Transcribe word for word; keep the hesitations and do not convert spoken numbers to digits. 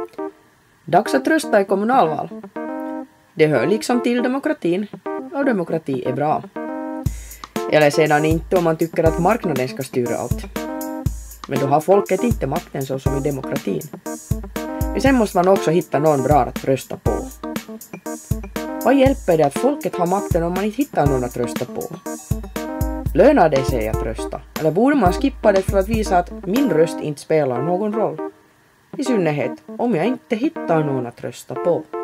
Dags att rösta i kommunalval. Det hör liksom till demokratin, och demokrati är bra. Eller sedan inte om man tycker att marknaden ska styra allt. Men då har folket inte makten så som i demokratin. Men sen måste man också hitta någon bra att rösta på. Vad hjälper det att folket har makten om man inte hittar någon att rösta på? Lönar det sig att rösta? Eller borde man skippa det för att visa att min röst inte spelar någon roll? I synnerhet om jag inte hittar någon att rösta på.